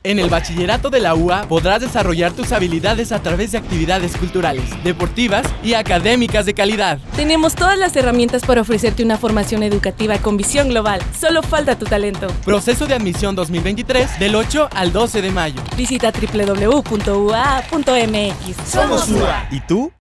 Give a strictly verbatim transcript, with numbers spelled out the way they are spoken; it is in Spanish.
En el bachillerato de la U A podrás desarrollar tus habilidades a través de actividades culturales, deportivas y académicas de calidad. Tenemos todas las herramientas para ofrecerte una formación educativa con visión global. Solo falta tu talento. Proceso de admisión dos mil veintitrés del ocho al doce de mayo. Visita doble u doble u doble u punto u a punto m x. Somos U A. ¿Y tú?